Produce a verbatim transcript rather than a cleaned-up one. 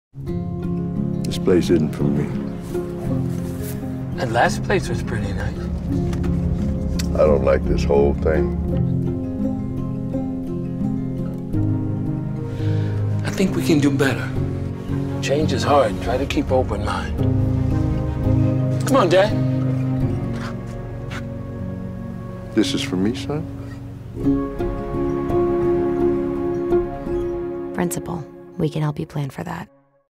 This place isn't for me. That last place was pretty nice. I don't like this whole thing. I think we can do better. Change is hard. Try to keep open mind. Come on, Dad. This is for me, son? Principal, we can help you plan for that.